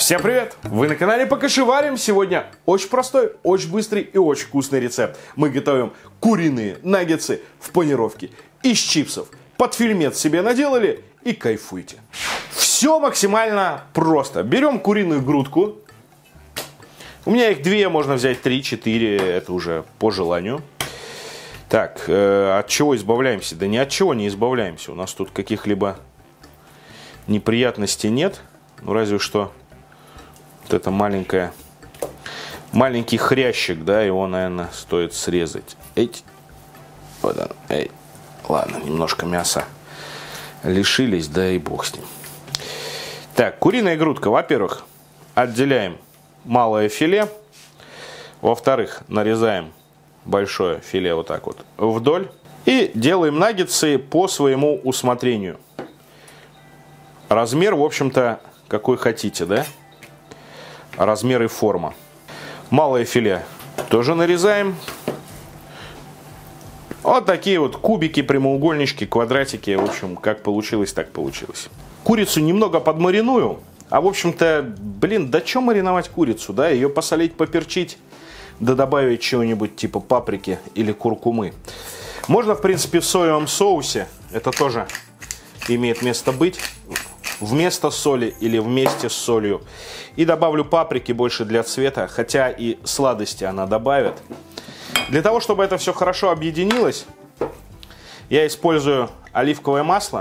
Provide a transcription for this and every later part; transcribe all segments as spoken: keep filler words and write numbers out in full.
Всем привет! Вы на канале Покашеварим. Сегодня очень простой, очень быстрый и очень вкусный рецепт. Мы готовим куриные наггетсы в панировке из чипсов. Под фильмец себе наделали и кайфуйте. Все максимально просто. Берем куриную грудку. У меня их две, можно взять три, четыре, это уже по желанию. Так, э, от чего избавляемся? Да ни от чего не избавляемся. У нас тут каких-либо неприятностей нет. Ну, разве что вот это маленькое, маленький хрящик, да, его, наверное, стоит срезать. Эть. Вот он. Эй. Ладно, немножко мяса лишились, да и бог с ним. Так, куриная грудка. Во-первых, отделяем малое филе. Во-вторых, нарезаем большое филе вот так вот вдоль. И делаем наггетсы по своему усмотрению. Размер, в общем-то, какой хотите, да? Размер и форма. Малое филе тоже нарезаем. Вот такие вот кубики, прямоугольнички, квадратики. В общем, как получилось, так получилось. Курицу немного подмариную. А в общем-то, блин, да что мариновать курицу, да? Ее посолить, поперчить, да добавить чего-нибудь типа паприки или куркумы. Можно, в принципе, в соевом соусе. Это тоже имеет место быть. Вместо соли или вместе с солью. И добавлю паприки больше для цвета, хотя и сладости она добавит. Для того, чтобы это все хорошо объединилось, я использую оливковое масло.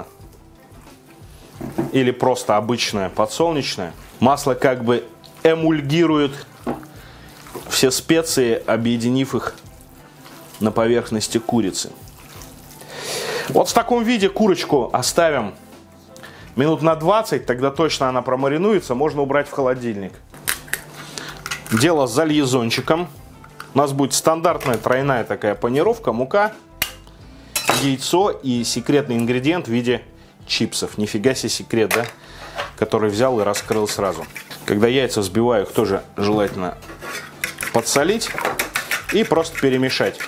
Или просто обычное подсолнечное. Масло как бы эмульгирует все специи, объединив их на поверхности курицы. Вот в таком виде курочку оставим минут на двадцать, тогда точно она промаринуется, можно убрать в холодильник. Дело за льезончиком. У нас будет стандартная тройная такая панировка: мука, яйцо и секретный ингредиент в виде чипсов. Нифига себе секрет, да? Который взял и раскрыл сразу. Когда яйца взбиваю, их тоже желательно подсолить и просто перемешать.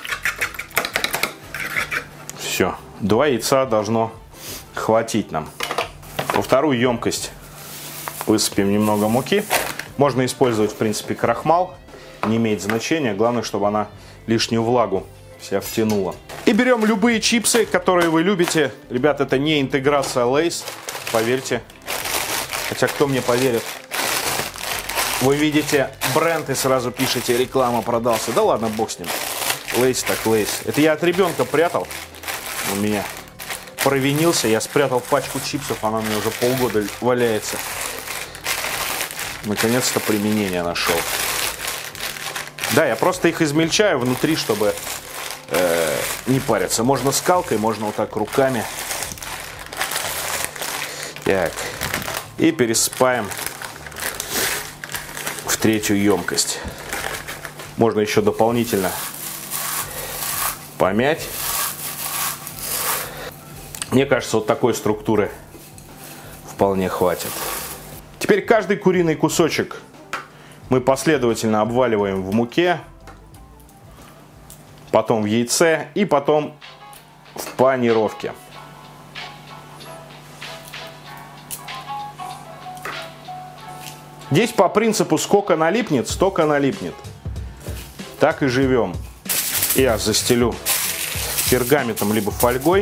Все. Два яйца должно хватить нам. Во вторую емкость высыпем немного муки. Можно использовать, в принципе, крахмал. Не имеет значения. Главное, чтобы она лишнюю влагу вся втянула. И берем любые чипсы, которые вы любите. Ребят, это не интеграция Lay's, поверьте. Хотя кто мне поверит? Вы видите бренд и сразу пишете: реклама продался. Да ладно, бог с ним. Lay's так Lay's. Это я от ребенка прятал. У меня провинился, я спрятал пачку чипсов, она у меня уже полгода валяется. Наконец-то применение нашел. Да, я просто их измельчаю внутри, чтобы э, не париться. Можно скалкой, можно вот так руками. Так. И пересыпаем в третью емкость. Можно еще дополнительно помять. Мне кажется, вот такой структуры вполне хватит. Теперь каждый куриный кусочек мы последовательно обваливаем в муке, потом в яйце и потом в панировке. Здесь по принципу сколько налипнет, столько налипнет. Так и живем. Я застелю пергаментом либо фольгой.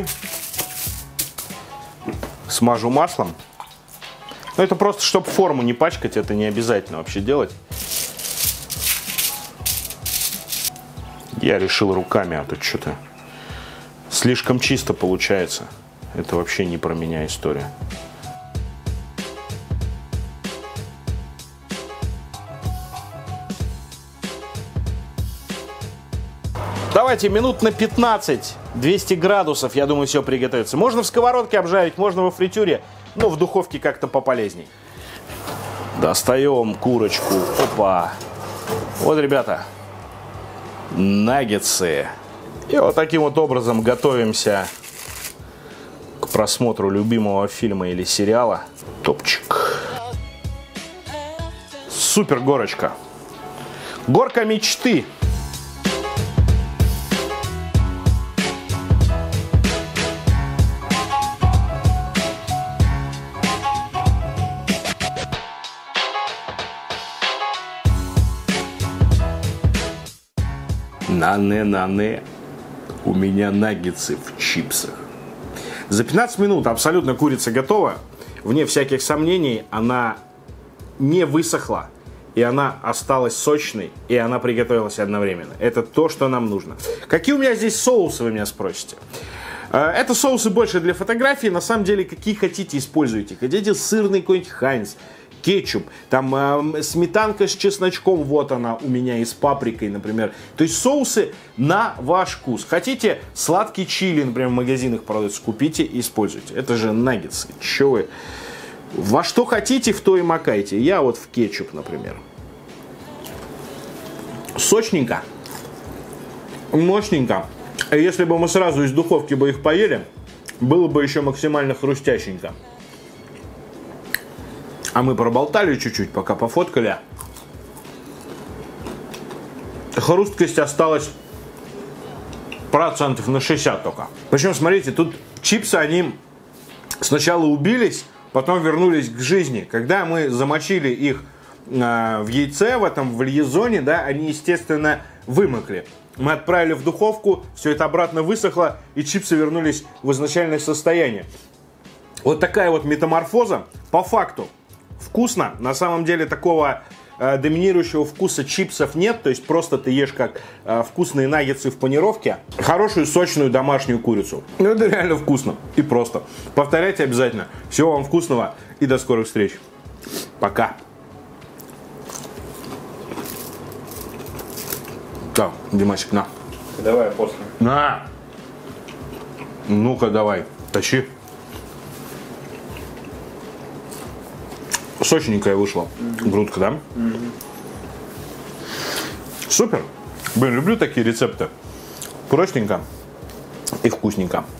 Смажу маслом. Но это просто, чтобы форму не пачкать, это не обязательно вообще делать. Я решил руками, а то что-то слишком чисто получается. Это вообще не про меня история. Давайте минут на пятнадцать, двести градусов, я думаю, все приготовится. Можно в сковородке обжарить, можно во фритюре, но в духовке как-то пополезней. Достаем курочку. Опа. Вот, ребята, наггетсы. И вот таким вот образом готовимся к просмотру любимого фильма или сериала. Топчик. Супер горочка. Горка мечты. На-не-на-не. У меня наггетсы в чипсах. За пятнадцать минут абсолютно курица готова. Вне всяких сомнений, она не высохла. И она осталась сочной. И она приготовилась одновременно. Это то, что нам нужно. Какие у меня здесь соусы, вы меня спросите? Это соусы больше для фотографии. На самом деле, какие хотите, используйте. Хотите сырный какой-нибудь Хайнц, кетчуп, там э, сметанка с чесночком, вот она у меня и с паприкой, например. То есть соусы на ваш вкус. Хотите сладкий чили, например, в магазинах продаются, купите и используйте. Это же наггетсы. Че вы? Во что хотите, в то и макайте. Я вот в кетчуп, например. Сочненько. Мощненько. Если бы мы сразу из духовки бы их поели, было бы еще максимально хрустященько. А мы проболтали чуть-чуть, пока пофоткали. Хрусткость осталась процентов на шестьдесят только. Причем, смотрите, тут чипсы, они сначала убились, потом вернулись к жизни. Когда мы замочили их э, в яйце, в этом в льезоне, да, они, естественно, вымокли. Мы отправили в духовку, все это обратно высохло, и чипсы вернулись в изначальное состояние. Вот такая вот метаморфоза. По факту вкусно. На самом деле такого э, доминирующего вкуса чипсов нет. То есть просто ты ешь как э, вкусные наггетсы в панировке. Хорошую, сочную домашнюю курицу. Ну это реально вкусно и просто. Повторяйте обязательно. Всего вам вкусного и до скорых встреч. Пока. Так, Димасик, на. Давай после. На. Ну-ка, давай, тащи. Сочненькая вышла. Mm-hmm. Грудка, да? Mm-hmm. Супер. Блин, люблю такие рецепты. Простенько и вкусненько.